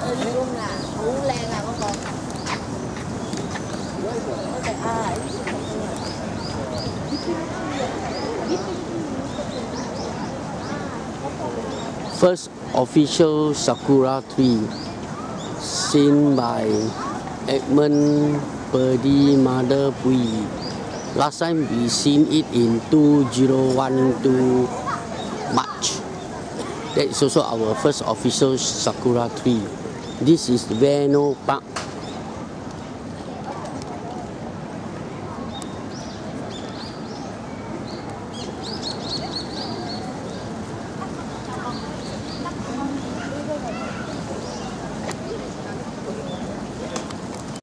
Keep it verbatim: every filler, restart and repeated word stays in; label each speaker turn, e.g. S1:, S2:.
S1: luôn là hú len à con con.
S2: First official sakura tree seen by Edmund Purdy Mother Pui. Last time we seen it in two thousand twelve March. That is also our first official sakura tree. This is Veno Park.